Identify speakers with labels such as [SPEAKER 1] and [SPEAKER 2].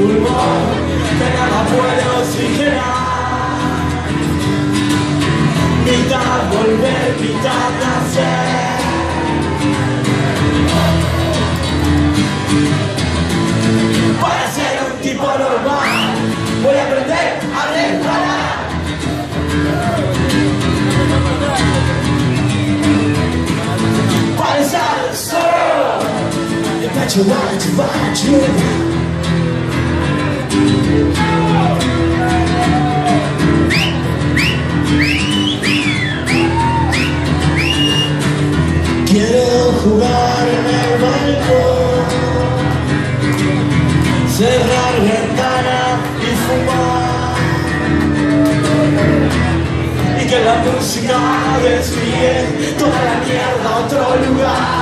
[SPEAKER 1] pulmón que nada puede oxigenar. Mitad volver, mitad nacer. Para ser un tipo normal voy a aprender a reparar. Para estar solo you bet you want to find you. Quiero jugar en el balcón, cerrar ventanas y fumar, y que la música desvíe toda la mierda a otro lugar.